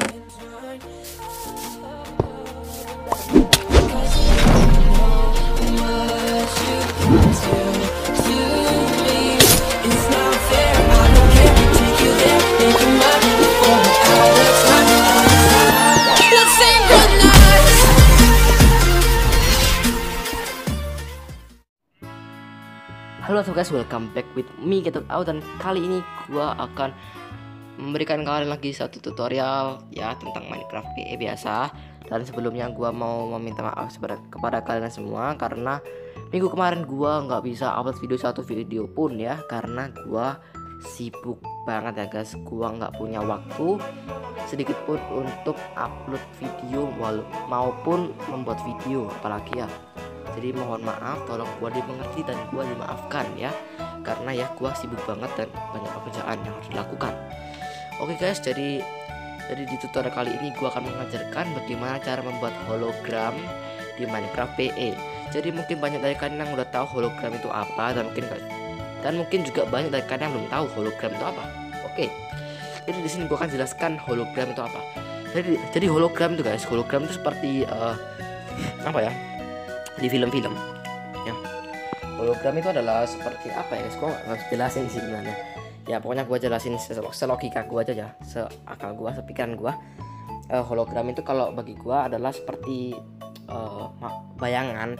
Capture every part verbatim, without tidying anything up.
Halo guys, welcome back with me Get Out, dan kali ini gua akan memberikan kalian lagi satu tutorial ya tentang Minecraft P E biasa. Dan sebelumnya gua mau meminta maaf kepada kalian semua karena minggu kemarin gua nggak bisa upload video satu video pun ya, karena gua sibuk banget ya guys. Gua nggak punya waktu sedikit pun untuk upload video maupun membuat video apalagi ya. Jadi mohon maaf, tolong gua dimengerti dan gua dimaafkan ya, karena ya gua sibuk banget dan banyak pekerjaan yang harus dilakukan. Oke guys, jadi jadi di tutorial kali ini gua akan mengajarkan bagaimana cara membuat hologram di Minecraft P E. Jadi mungkin banyak dari kalian yang udah tahu hologram itu apa, dan mungkin dan mungkin juga banyak dari kalian yang belum tahu hologram itu apa. Oke. Jadi di sini gua akan jelaskan hologram itu apa. Jadi jadi hologram itu guys, hologram itu seperti uh, apa ya? Di film-film ya. Hologram itu adalah seperti apa ya guys, kok nggak jelasin sih sebenarnya ya. Pokoknya gua jelasin selogika gua aja ya, seakal gua, sepikiran gua. uh, Hologram itu kalau bagi gua adalah seperti uh, bayangan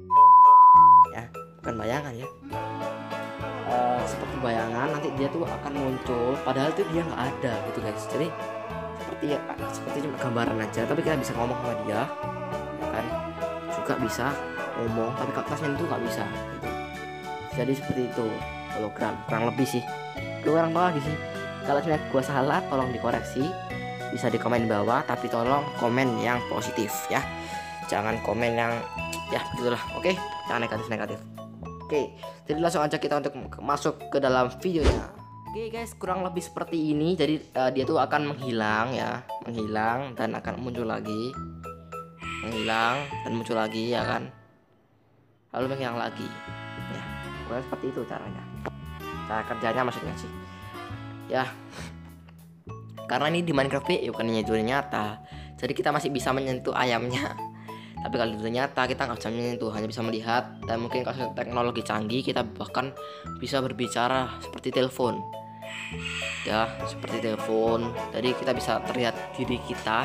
ya, bukan bayangan ya, uh, seperti bayangan. Nanti dia tuh akan muncul padahal tuh dia nggak ada gitu guys. Jadi seperti ya, seperti cuma gambaran aja, tapi kita bisa ngomong sama dia ya kan, juga bisa ngomong tapi kertasnya itu nggak bisa gitu. Jadi seperti itu hologram kurang lebih sih. Kurang tahu lagi sih, kalau misalnya gua salah tolong dikoreksi, bisa di komen bawah, tapi tolong komen yang positif ya, jangan komen yang ya gitulah. Oke, jangan negatif-negatif. Oke, jadi langsung aja kita untuk masuk ke dalam videonya. Oke guys, kurang lebih seperti ini. Jadi uh, dia tuh akan menghilang ya, menghilang dan akan muncul lagi, menghilang dan muncul lagi ya kan, lalu menghilang lagi ya. Pokoknya seperti itu caranya, cara kerjanya maksudnya sih ya. Karena ini di Minecraft P E bukan dunia nyata, jadi kita masih bisa menyentuh ayamnya. Tapi kalau di dunia nyata kita nggak bisa menyentuh, hanya bisa melihat. Dan mungkin kalau teknologi canggih kita bahkan bisa berbicara seperti telepon ya, seperti telepon. Jadi kita bisa terlihat diri kita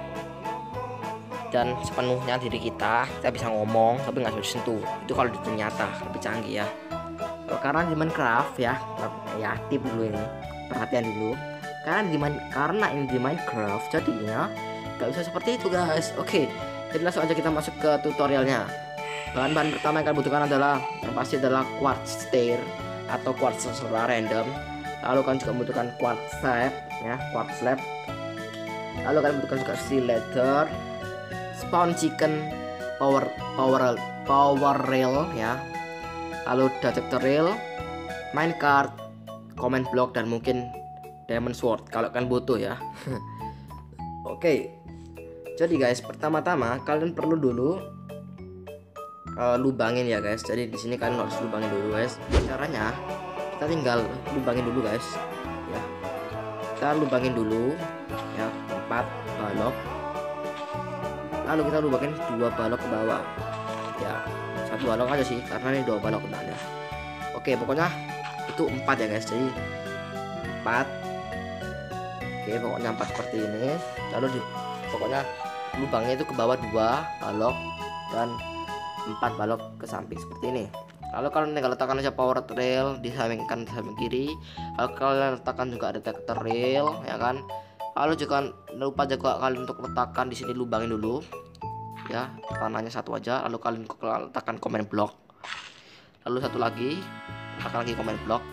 dan sepenuhnya diri kita, kita bisa ngomong tapi nggak bisa disentuh. Itu kalau di dunia nyata lebih canggih ya. Karena di Minecraft ya, ya tip dulu ini, perhatian dulu. Karena di karena ini di Minecraft jadinya nggak bisa seperti itu guys. Oke, jadi langsung aja kita masuk ke tutorialnya. Bahan-bahan pertama yang kalian butuhkan adalah yang pasti adalah quartz stair atau quartz secara random. Lalu kalian juga membutuhkan quartz slab ya, quartz slab. Lalu kalian membutuhkan juga steel ladder, spawn chicken, power power power rail ya, lalu detector rail, minecart, command block, dan mungkin diamond sword kalau kalian butuh ya. Oke, jadi guys pertama-tama kalian perlu dulu uh, lubangin ya guys. Jadi di sini kalian harus lubangin dulu guys. Caranya kita tinggal lubangin dulu guys ya. Kita lubangin dulu ya, empat balok. Lalu kita lubangin dua balok ke bawah ya, satu balok aja sih karena ini dua balok benarnya. Oke, pokoknya itu empat ya guys, jadi empat. Oke, pokoknya empat seperti ini. Lalu di, pokoknya lubangnya itu ke bawah dua balok dan empat balok ke samping seperti ini. Lalu kalian tinggal letakkan aja power rail di samping kanan, di samping kiri. Lalu kalian letakkan juga detector rail ya kan. Lalu jangan lupa juga kalian untuk letakkan di sini, lubangin dulu ya, tanahnya satu aja. Lalu kalian letakkan command block. Lalu satu lagi, letakkan lagi command block.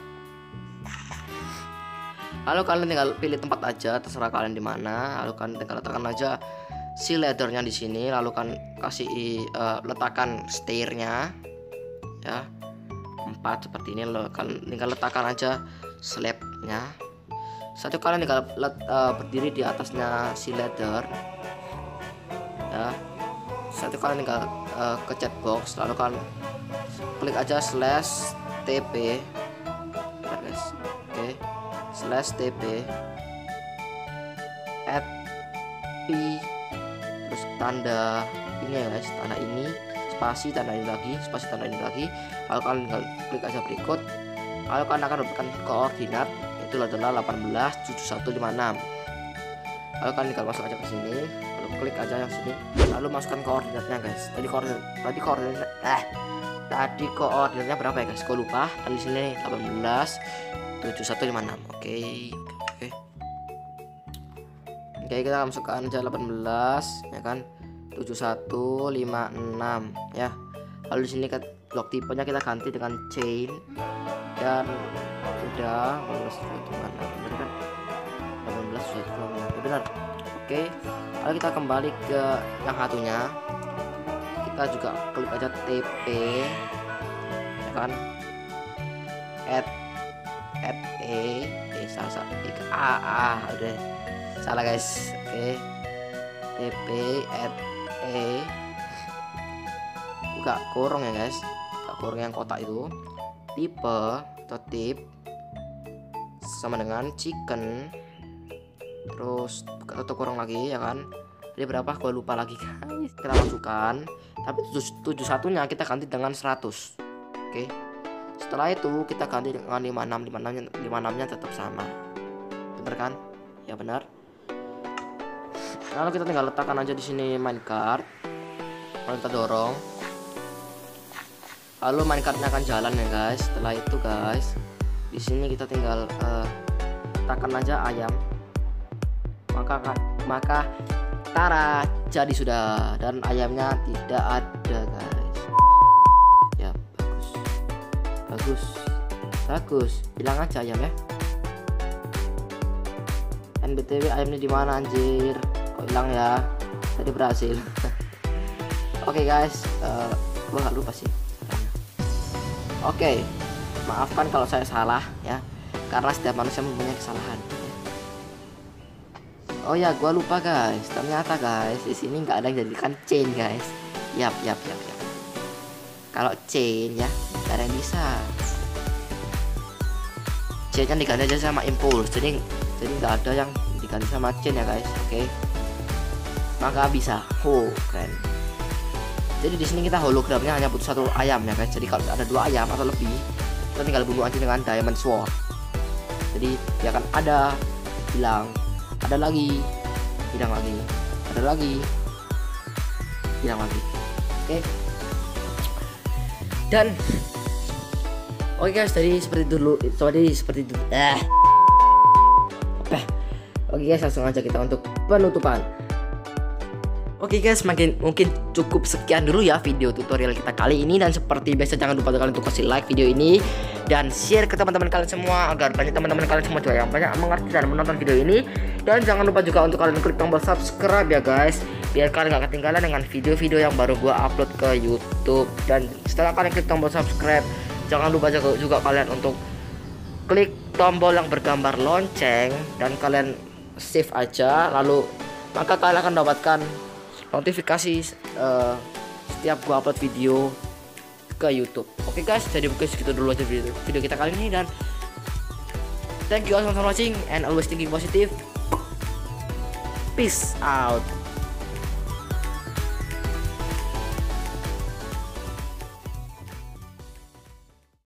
Lalu kalian tinggal pilih tempat aja, terserah kalian di mana. Lalu kalian tinggal letakkan aja si laddernya di sini. Lalu kan kasih uh, letakkan stairnya ya, empat seperti ini. Lalu kalian tinggal letakkan aja slabnya. Satu kalian tinggal let, uh, berdiri di atasnya si ladder ya. Satu kalian tinggal uh, ke chat box, lalu kalian klik aja slash tp ya guys. Oke, slash tp add copy, terus tanda ini ya guys, tanda ini, spasi, tanda ini lagi, spasi, tanda ini lagi. Lalu kalian tinggal klik aja berikut. Lalu kalian akan mendapatkan koordinat, itu adalah delapan belas tujuh satu lima enam. Lalu kalian tinggal masuk aja ke sini, lalu klik aja yang sini, lalu masukkan koordinatnya guys. Tadi koordinat, tadi koordinat, eh, tadi koordinatnya berapa ya guys? Gue lupa. Dan di sini delapan belas tujuh satu lima enam. Oke, oke, oke. Oke, kita masukkan aja delapan belas, ya kan? tujuh satu lima enam ya. Lalu di sini kan blok tipenya kita ganti dengan chain dan udah delapan belas tujuh satu lima enam, benar kan? delapan belas tujuh satu lima enam, benar. Oke, lalu kita kembali ke yang satunya. Kita juga klik aja T P, ya kan? Add add e eh salah salah a a udah salah guys. Oke, T P add e, buka kurung ya guys, buka kurung yang kotak itu, tipe atau tip sama dengan chicken, terus buka tutup kurung lagi ya kan. Jadi berapa gue lupa lagi guys, kita masukkan, tapi tujuh satunya kita ganti dengan seratus. Oke, setelah itu kita ganti dengan lima enam, lima enam nya, lima enam nya tetap sama, bener kan? Ya benar. Lalu kita tinggal letakkan aja di sini minecart. Lalu kita dorong. Lalu minecartnya akan jalan ya guys. Setelah itu guys, di sini kita tinggal uh, letakkan aja ayam. Maka maka tara, jadi sudah, dan ayamnya tidak ada guys. Ya bagus, bagus, bagus. Bilang aja ayam ya. N B T W ayamnya di mana anjir? Hilang ya, tadi berhasil. Oke okay guys, uh, gue gak lupa sih. Oke, okay, maafkan kalau saya salah ya, karena setiap manusia mempunyai kesalahan. Oh ya, gue lupa guys, ternyata guys di sini nggak ada yang jadikan chain guys. Yap, yap, yap, yap. Kalau chain ya, nggak ada yang bisa. Chainnya diganti aja sama impulse, jadi jadi nggak ada yang diganti sama chain ya guys. Oke. Okay. Maka bisa, oh keren. Jadi di sini kita hologramnya hanya butuh satu ayam ya guys. Jadi kalau ada dua ayam atau lebih, kita tinggal bunuh aja dengan diamond sword. Jadi dia akan ada, hilang, ada lagi, hilang lagi, ada lagi, hilang lagi. Oke. Dan oke okay guys, tadi seperti dulu, tadi seperti itu. Eh. Oke okay guys, langsung aja kita untuk penutupan. Oke okay guys, makin mungkin cukup sekian dulu ya video tutorial kita kali ini. Dan seperti biasa jangan lupa kalian untuk kasih like video ini dan share ke teman-teman kalian semua, agar banyak teman-teman kalian semua juga yang banyak mengerti dan menonton video ini. Dan jangan lupa juga untuk kalian klik tombol subscribe ya guys, biar kalian gak ketinggalan dengan video-video yang baru gua upload ke YouTube. Dan setelah kalian klik tombol subscribe, jangan lupa juga, juga kalian untuk klik tombol yang bergambar lonceng dan kalian save aja, lalu maka kalian akan dapatkan notifikasi uh, setiap gua upload video ke YouTube. Oke okay guys, jadi mungkin segitu dulu aja video, video kita kali ini, dan thank you all for watching and always thinking positive. Peace out.